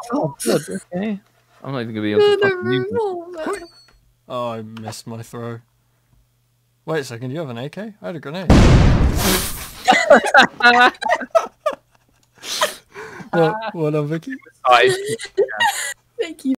Oh, good. Okay. I'm not even gonna be able to fucking use it. Oh, I missed my throw. Wait a second, you have an AK? I had a grenade. Well done, Vicky. Sorry. Thank you.